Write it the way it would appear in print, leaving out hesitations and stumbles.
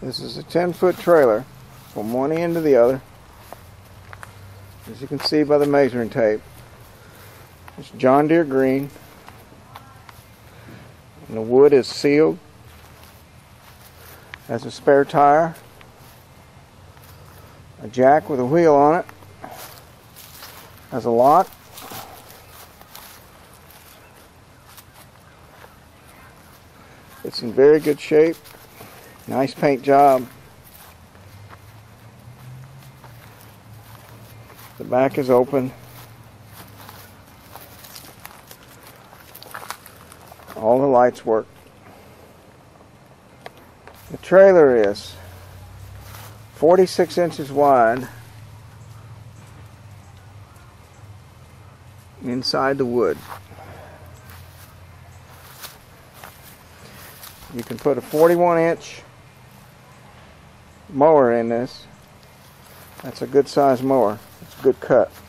This is a 10-foot trailer from one end to the other. As you can see by the measuring tape, it's John Deere green, and the wood is sealed. Has a spare tire, a jack with a wheel on it, has a lock, it's in very good shape, nice paint job. The back is open. All the lights work. The trailer is 46 inches wide inside the wood. You can put a 41-inch mower in this. That's a good size mower. It's a good cut.